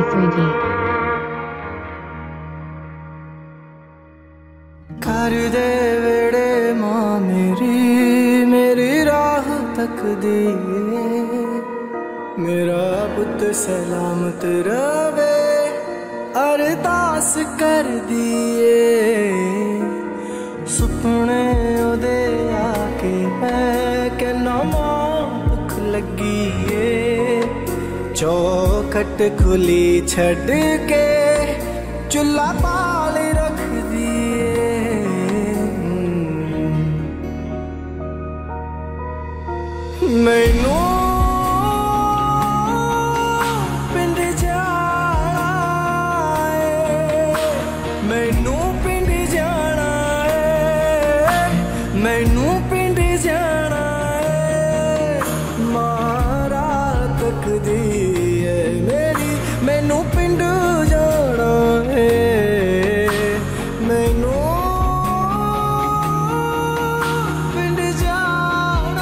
3D कर दे वेड़े मां मेरी राह तक दिए, मेरा पुत सलामत रवे अरदास कर दिए। सुपने ओदे आके है कि ना मां भुख लगी है, चौखट खुली छड़ के चुल्हा पाल रख दिए। मैनू पिंड जाना है, मैनू पिंड जाना है, मैनू पिंड जाना है। मारा तक दी है मेरी, मैनू पिंड जाना है, मैनू पिंड जाना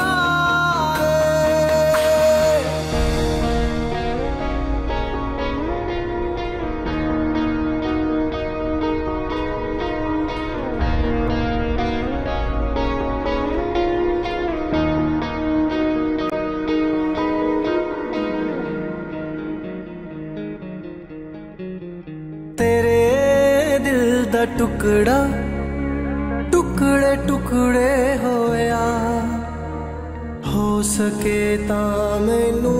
तेरे दिल दा टुकड़ा टुकड़े टुकड़े होया, हो सके ता मैनू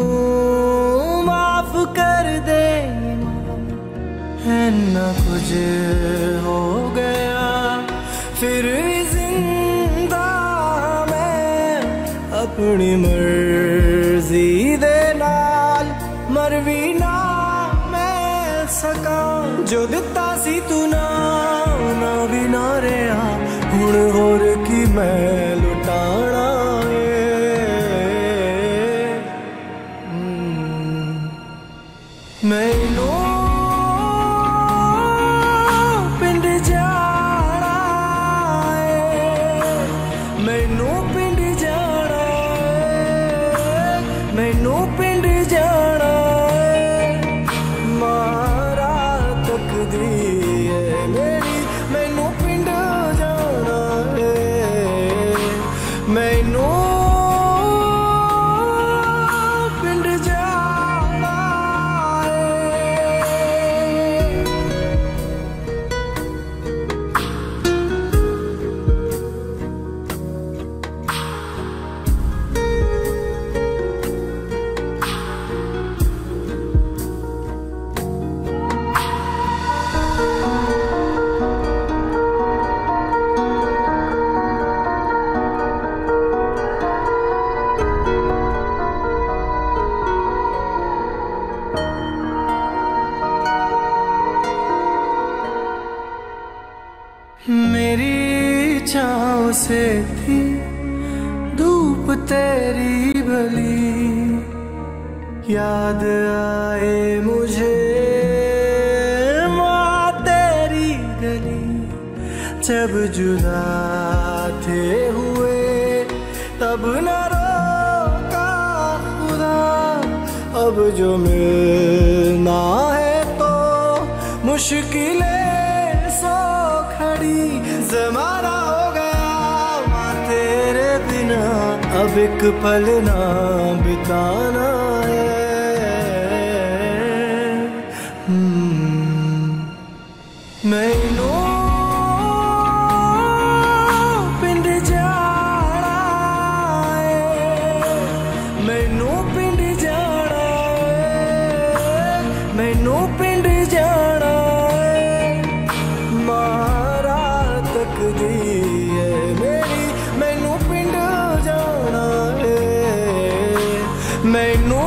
माफ कर दे। है ना कुछ हो गया फिर भी जिंदा मैं, अपनी मर्जी दे नाल मर भी ना मैं सका। जो दिता सी तू ना भी ना रहा, हुण होर की मैं लुटाना है। मैनू पिंड जाना है, मैनू पिंड जाना है, मैनू पिंड जाना है। मारा तक दी है मेरी, मैनू पिंड जाना है, मैनू पिंड जाना है। मेरी छाँव से थी धूप तेरी भली, याद आए मुझे माँ तेरी गली। जब जुदा थे हुए तब न रोका खुदा, अब जो मिलना है तो मुश्किलें सो खड़ी। ज़माना हो गया माँ तेरे बिना, अब एक पल ना बिताना है। मैनू पिंड जाना है, मैनू पिंड जाना है, मैनू पिंड जाना है। मारा तक दी है मेरी, मैनू पिंड जाना है, मैनू